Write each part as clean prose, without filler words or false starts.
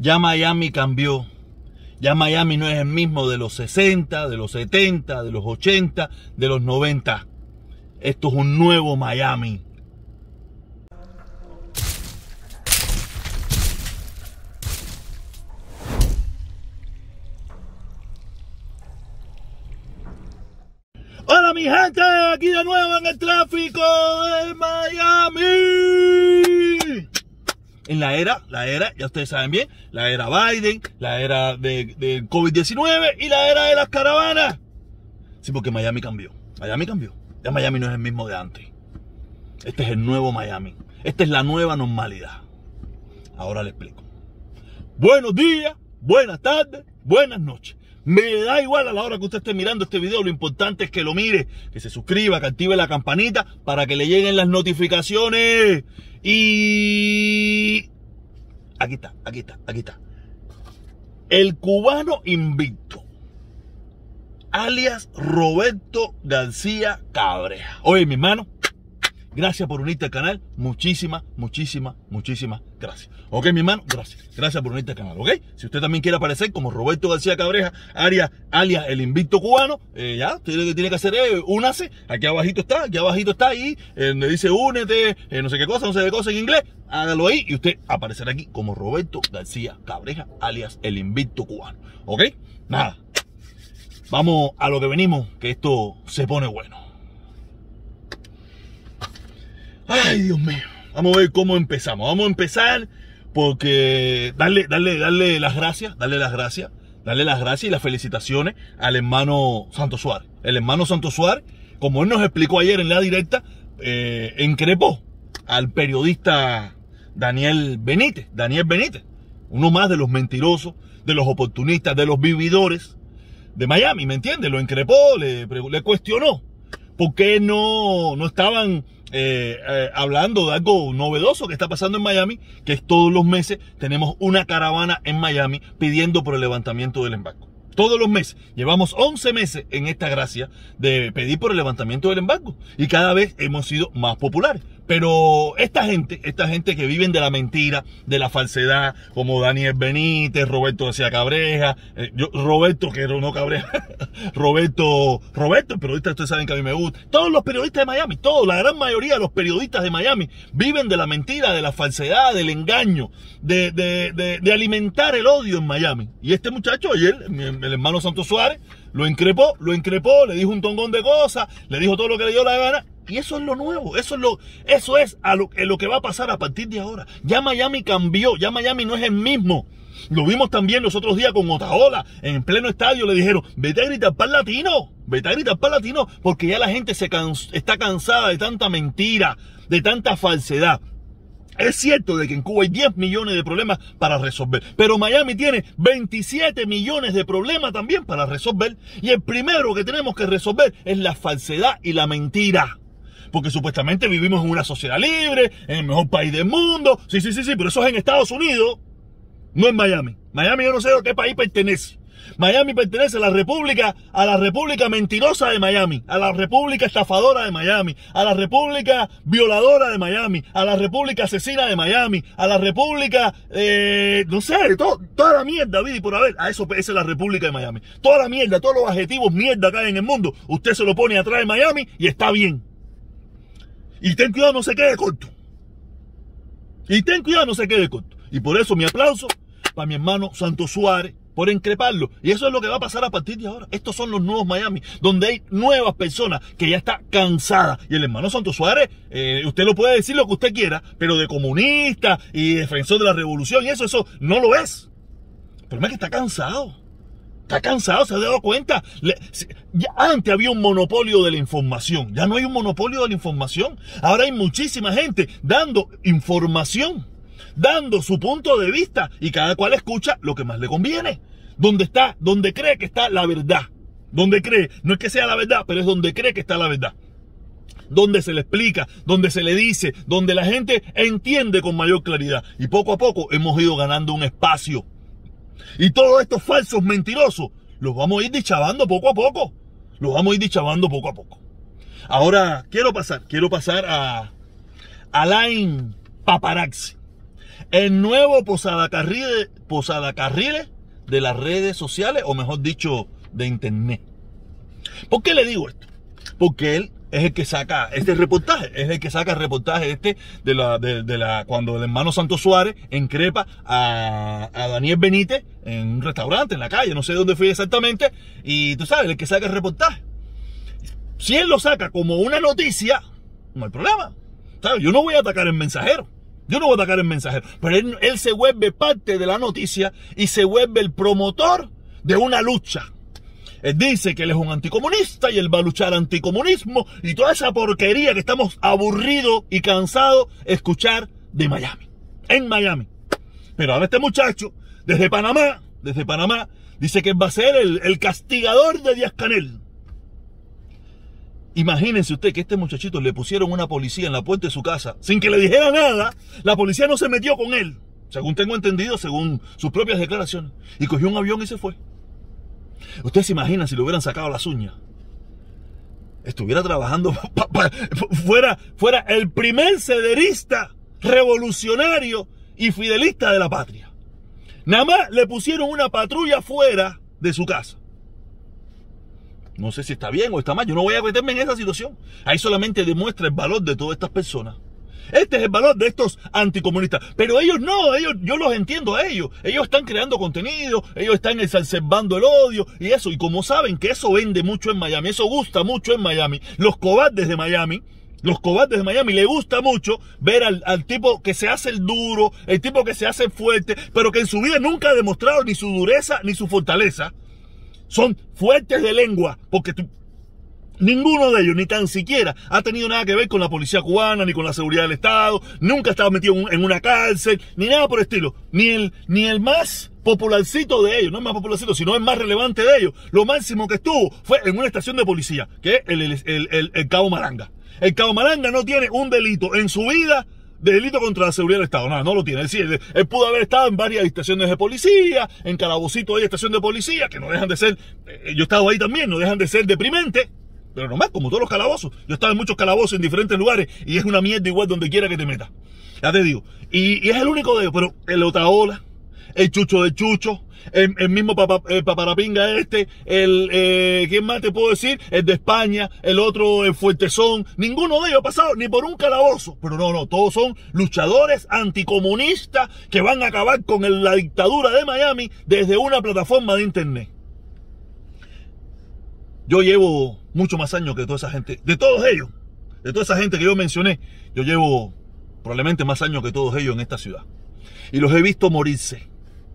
Ya Miami cambió. Ya Miami no es el mismo de los 60, de los 70, de los 80, de los 90. Esto es un nuevo Miami. Hola mi gente, aquí de nuevo en el tráfico de Miami. En la era, ya ustedes saben bien, la era Biden, la era del COVID-19 y la era de las caravanas. Sí, porque Miami cambió. Ya Miami no es el mismo de antes. Este es el nuevo Miami. Esta es la nueva normalidad. Ahora le explico. Buenos días, buenas tardes, buenas noches. Me da igual a la hora que usted esté mirando este video, lo importante es que lo mire, que se suscriba, que active la campanita para que le lleguen las notificaciones. Y aquí está. El cubano invicto, alias Roberto García Cabreja. Oye, mi hermano, gracias por unirte al canal. Muchísimas gracias. Ok, mi hermano, gracias por unirte al canal, ok. Si usted también quiere aparecer como Roberto García Cabreja, alias el invicto cubano, ya, usted lo que tiene que hacer es únase. Aquí abajito está ahí, donde dice únete, no sé qué cosa en inglés. Hágalo ahí y usted aparecerá aquí como Roberto García Cabreja, alias el invicto cubano, ok. Nada, vamos a lo que venimos, que esto se pone bueno. Ay, Dios mío. Vamos a ver cómo empezamos. Vamos a empezar porque darle las gracias y las felicitaciones al hermano Santos Suárez. El hermano Santos Suárez, como él nos explicó ayer en la directa, increpó al periodista Daniel Benítez, uno más de los mentirosos, de los oportunistas, de los vividores de Miami, ¿me entiende? Lo increpó, le cuestionó por qué no estaban hablando de algo novedoso que está pasando en Miami, que es todos los meses tenemos una caravana en Miami pidiendo por el levantamiento del embargo. Todos los meses. Llevamos 11 meses en esta gracia de pedir por el levantamiento del embargo. Y cada vez hemos sido más populares. Pero esta gente que viven de la mentira, de la falsedad, como Daniel Benítez, Roberto García Cabreja, Roberto, que no Cabreja, Roberto, el periodista, ustedes saben que a mí me gusta. Todos los periodistas de Miami, la gran mayoría de los periodistas de Miami viven de la mentira, de la falsedad, del engaño, de alimentar el odio en Miami. Y este muchacho ayer, el hermano Santos Suárez, lo increpó, le dijo un tongón de cosas, le dijo todo lo que le dio la gana. Y eso es lo nuevo, eso es lo que va a pasar a partir de ahora. Ya Miami cambió, ya Miami no es el mismo. Lo vimos también los otros días con Otaola, en pleno estadio le dijeron, vete a gritar para el latino, porque ya la gente está cansada de tanta mentira, de tanta falsedad. Es cierto de que en Cuba hay 10 millones de problemas para resolver, pero Miami tiene 27 millones de problemas también para resolver. Y el primero que tenemos que resolver es la falsedad y la mentira. Porque supuestamente vivimos en una sociedad libre, en el mejor país del mundo. Sí, pero eso es en Estados Unidos, no en Miami. Miami yo no sé a qué país pertenece. Miami pertenece a la república mentirosa de Miami, a la república estafadora de Miami, a la república violadora de Miami, a la república asesina de Miami, a la república, no sé, toda la mierda, vida y por haber, esa es la república de Miami. Toda la mierda, todos los adjetivos mierda que hay en el mundo, usted se lo pone atrás de Miami y está bien. Y ten cuidado, no se quede corto. Y por eso mi aplauso para mi hermano Santos Suárez, por increparlo. Y eso es lo que va a pasar a partir de ahora. Estos son los nuevos Miami, donde hay nuevas personas que ya está cansada. Y el hermano Santos Suárez, usted lo puede decir lo que usted quiera, pero de comunista y defensor de la revolución y eso no lo es. El problema es que está cansado. Se ha dado cuenta. Ya antes había un monopolio de la información. Ya no hay un monopolio de la información. Ahora hay muchísima gente dando información, dando su punto de vista, y cada cual escucha lo que más le conviene. Donde cree que está la verdad. Donde cree, no es que sea la verdad, pero es donde cree que está la verdad. Donde se le explica, donde se le dice, donde la gente entiende con mayor claridad. Y poco a poco hemos ido ganando un espacio. Y todos estos falsos mentirosos los vamos a ir deschavando poco a poco. Ahora quiero pasar a Alain Paparazzi. el nuevo Posada Carriles de las redes sociales, o mejor dicho, de internet. ¿Por qué le digo esto? Porque él es el que saca este reportaje, es el que saca el reportaje cuando el hermano Santos Suárez increpa a Daniel Benítez en un restaurante, en la calle, no sé dónde fue exactamente, y tú sabes, el que saca el reportaje. Si él lo saca como una noticia, no hay problema. ¿Sabes? Yo no voy a atacar el Mensajero. Pero él se vuelve parte de la noticia y se vuelve el promotor de una lucha. Él dice que él es un anticomunista y él va a luchar anticomunismo y toda esa porquería que estamos aburridos y cansados de escuchar de Miami. En Miami. Pero ahora este muchacho, desde Panamá, dice que él va a ser el castigador de Díaz-Canel. Imagínense usted que a este muchachito le pusieron una policía en la puerta de su casa sin que le dijera nada. La policía no se metió con él, según tengo entendido, según sus propias declaraciones, y cogió un avión y se fue. Ustedes se imaginan si le hubieran sacado las uñas, estuviera trabajando fuera el primer cederista revolucionario y fidelista de la patria. Nada más le pusieron una patrulla fuera de su casa. No sé si está bien o está mal, yo no voy a meterme en esa situación. Ahí solamente demuestra el valor de todas estas personas. Este es el valor de estos anticomunistas. Pero ellos no, yo los entiendo a ellos. Ellos están creando contenido, ellos están exacerbando el odio y eso. Y como saben que eso vende mucho en Miami, eso gusta mucho en Miami, los cobardes de Miami le gusta mucho ver al tipo que se hace el duro, el tipo que se hace fuerte, pero que en su vida nunca ha demostrado ni su dureza ni su fortaleza. Son fuertes de lengua, porque ninguno de ellos, ni tan siquiera, ha tenido nada que ver con la policía cubana, ni con la seguridad del Estado, nunca ha estado metido en una cárcel, ni nada por el estilo. Ni el más popularcito de ellos, no el más popularcito, sino el más relevante de ellos. Lo máximo que estuvo fue en una estación de policía, que es el Cabo Malanga. El Cabo Malanga no tiene un delito en su vida, de delito contra la seguridad del Estado. Nada, no lo tiene. Es decir, él pudo haber estado en varias estaciones de policía, en Calabocito hay estación de policía, que no dejan de ser, yo he estado ahí también, no dejan de ser deprimentes, pero nomás, como todos los calabozos. Yo he estado en muchos calabozos en diferentes lugares y es una mierda igual donde quiera que te metas. Ya te digo. Y es el único de ellos, pero el Otaola, el Chucho de Chucho, el mismo Paparapinga ¿quién más te puedo decir? El de España, el otro, el Fuertezón. Ninguno de ellos ha pasado ni por un calabozo. Pero no, todos son luchadores anticomunistas que van a acabar con la dictadura de Miami desde una plataforma de internet. Yo llevo mucho más años que toda esa gente, de todos ellos, de toda esa gente que yo mencioné. Yo llevo probablemente más años que todos ellos en esta ciudad. Y los he visto morirse.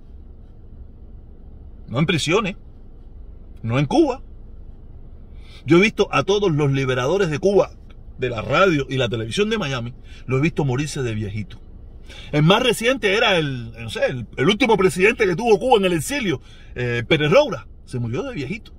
No en prisiones, no en Cuba. Yo he visto a todos los liberadores de Cuba, de la radio y la televisión de Miami, los he visto morirse de viejito. El más reciente era el último presidente que tuvo Cuba en el exilio, Pérez Roura, se murió de viejito.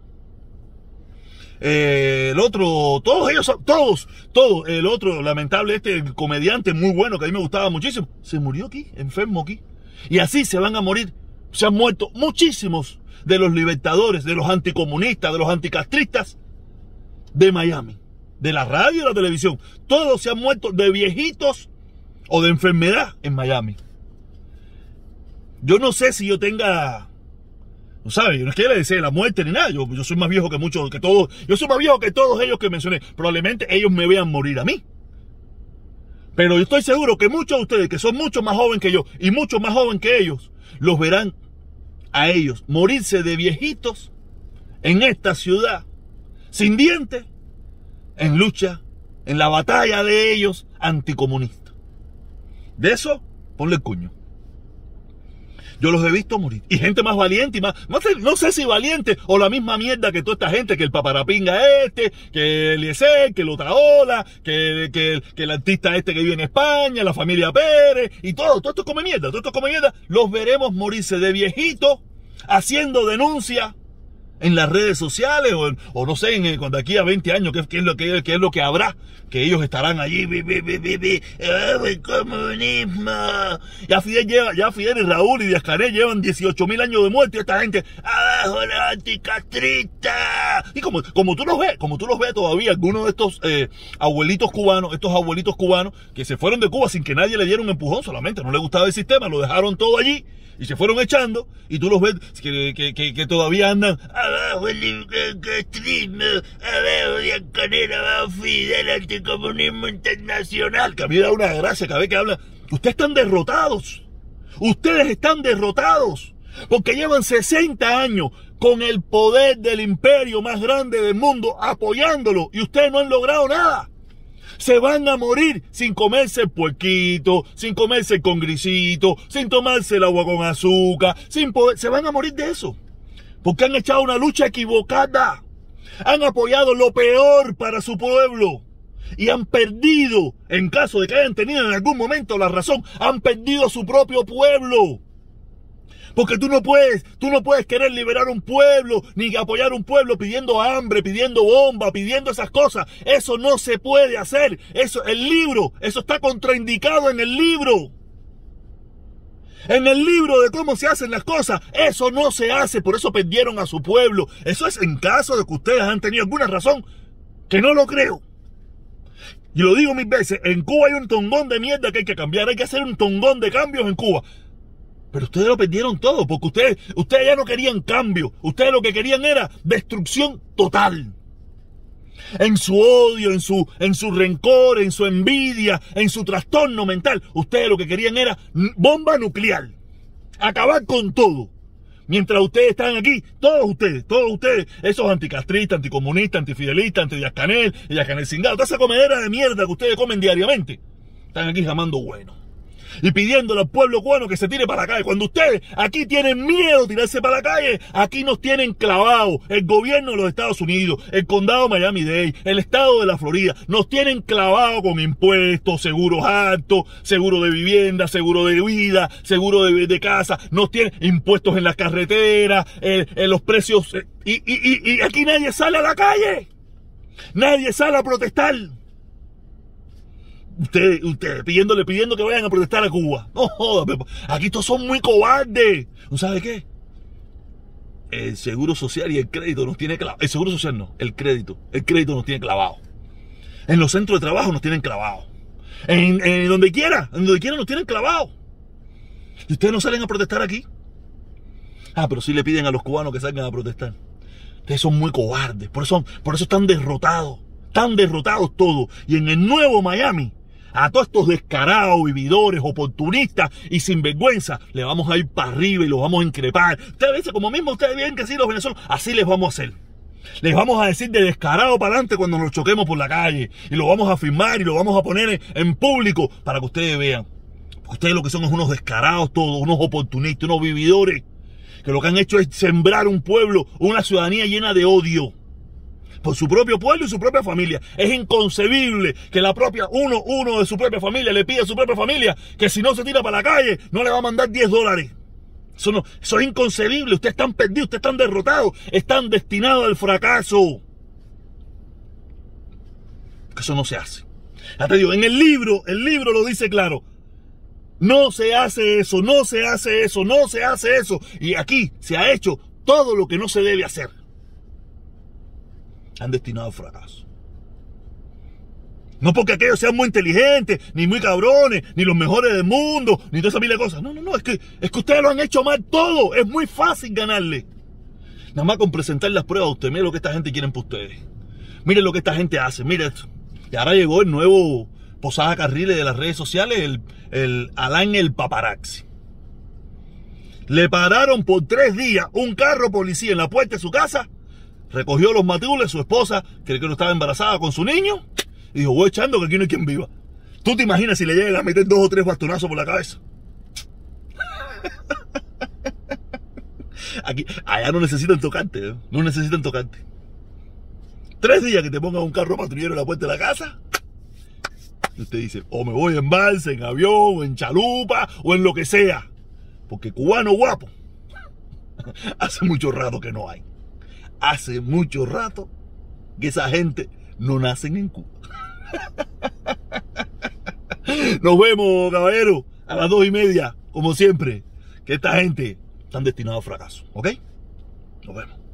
El otro, todos ellos, todos, el otro lamentable, el comediante muy bueno que a mí me gustaba muchísimo, se murió aquí, enfermo aquí. Y así se van a morir. Se han muerto muchísimos de los libertadores, de los anticomunistas, de los anticastristas de Miami, de la radio y la televisión. Todos se han muerto de viejitos o de enfermedad en Miami. Yo no sé si yo tenga, no sabes, yo no es que le desee la muerte ni nada. Yo soy más viejo que muchos, que todos. Yo soy más viejo que todos ellos que mencioné. Probablemente ellos me vean morir a mí. Pero yo estoy seguro que muchos de ustedes, que son mucho más jóvenes que yo y mucho más jóvenes que ellos, los verán a ellos morirse de viejitos en esta ciudad, sin dientes, en lucha, en la batalla de ellos anticomunistas. De eso, ponle el cuño. Yo los he visto morir. Y gente más valiente y más, no sé si valiente o la misma mierda que toda esta gente, que el Paparapinga que el Eliezer, que el Otaola, que el artista que vive en España, la familia Pérez, y todo esto come mierda, los veremos morirse de viejito, haciendo denuncia en las redes sociales, o no sé, cuando aquí a 20 años, ¿qué es lo que habrá? Que ellos estarán allí, el comunismo. Ya Fidel y Raúl y Díaz-Canel llevan 18.000 años de muerte, y esta gente, abajo los anticastristas. Y como tú los ves todavía, algunos de estos abuelitos cubanos que se fueron de Cuba sin que nadie le diera un empujón, solamente no les gustaba el sistema, lo dejaron todo allí y se fueron echando, y tú los ves que todavía andan abajo el castrismo, abajo Diancanera, abajo Fidel, anticomunismo internacional, que a mí me da una gracia cada vez que hablan. Ustedes están derrotados, porque llevan 60 años con el poder del imperio más grande del mundo apoyándolo, y ustedes no han logrado nada. Se van a morir sin comerse el puerquito, sin comerse el congrisito, sin tomarse el agua con azúcar, se van a morir de eso. Porque han echado una lucha equivocada. Han apoyado lo peor para su pueblo. Y han perdido, en caso de que hayan tenido en algún momento la razón, han perdido a su propio pueblo. Porque tú no puedes querer liberar un pueblo, ni apoyar un pueblo pidiendo hambre, pidiendo bomba, pidiendo esas cosas. Eso no se puede hacer. Eso está contraindicado en el libro. En el libro de cómo se hacen las cosas, eso no se hace, por eso perdieron a su pueblo. Eso es en caso de que ustedes han tenido alguna razón, que no lo creo. Y lo digo mil veces, en Cuba hay un tongón de mierda que hay que cambiar, hay que hacer un tongón de cambios en Cuba. Pero ustedes lo perdieron todo, porque ustedes ya no querían cambio. Ustedes lo que querían era destrucción total. En su odio, en su rencor, en su envidia, en su trastorno mental, ustedes lo que querían era bomba nuclear. Acabar con todo. Mientras ustedes están aquí, todos ustedes, esos anticastristas, anticomunistas, antifidelistas, anti-Díaz-Canel, Díaz-Canel cingado, toda esa comedera de mierda que ustedes comen diariamente, están aquí llamando bueno. Y pidiéndole al pueblo cubano que se tire para la calle. Cuando ustedes aquí tienen miedo de tirarse para la calle, aquí nos tienen clavados. El gobierno de los Estados Unidos, el condado de Miami-Dade, el estado de la Florida, nos tienen clavados con impuestos, seguros altos, seguro de vivienda, seguro de vida, seguro de casa, nos tienen impuestos en las carreteras, los precios. Y aquí nadie sale a la calle. Nadie sale a protestar. Ustedes pidiendo que vayan a protestar a Cuba. No joda, aquí todos son muy cobardes. ¿No sabe qué? El seguro social y el crédito nos tiene clavado. El seguro social no, el crédito. El crédito nos tiene clavado. En los centros de trabajo nos tienen clavado. En donde quiera nos tienen clavado. Y ustedes no salen a protestar aquí. Pero sí le piden a los cubanos que salgan a protestar. Ustedes son muy cobardes. Por eso están derrotados. Están derrotados todos. Y en el nuevo Miami, a todos estos descarados, vividores, oportunistas y sinvergüenza, le vamos a ir para arriba y los vamos a increpar. Ustedes dicen, como mismo ustedes ven que así los venezolanos, así les vamos a hacer. Les vamos a decir de descarado para adelante cuando nos choquemos por la calle. Y lo vamos a firmar y lo vamos a poner en público para que ustedes vean. Porque ustedes lo que son es unos descarados todos, unos oportunistas, unos vividores, que lo que han hecho es sembrar un pueblo, una ciudadanía llena de odio. Por su propio pueblo y su propia familia. Es inconcebible que uno de su propia familia le pida a su propia familia que si no se tira para la calle no le va a mandar $10. Eso es inconcebible. Ustedes están perdidos, ustedes están derrotados, están destinados al fracaso. Eso no se hace. Ya te digo, en el libro lo dice claro. No se hace eso, no se hace eso, no se hace eso. Y aquí se ha hecho todo lo que no se debe hacer. Han destinado al fracaso. No porque aquellos sean muy inteligentes, ni muy cabrones, ni los mejores del mundo, ni toda esa pila de cosas. No, es que ustedes lo han hecho mal todo. Es muy fácil ganarle. Nada más con presentar las pruebas a usted. Mire lo que esta gente quiere para ustedes. Mire lo que esta gente hace. Mire esto. Y ahora llegó el nuevo Posada Carriles de las redes sociales, el Alan el Paparazzi. Le pararon por 3 días un carro policía en la puerta de su casa. Recogió los matules, su esposa, cree que no estaba embarazada con su niño, y dijo, voy echando que aquí no hay quien viva. ¿Tú te imaginas si le llegan a meter 2 o 3 bastonazos por la cabeza? Allá no necesitan tocarte, ¿eh? No necesitan tocarte. 3 días que te pongan un carro patrullero en la puerta de la casa, y usted dice, o me voy en balsa, en avión, o en chalupa, o en lo que sea. Porque cubano guapo, hace mucho rato que no hay. Hace mucho rato que esa gente no nacen en Cuba. Nos vemos, caballero, a las 2:30, como siempre. Que esta gente están destinados a fracaso, ¿ok? Nos vemos.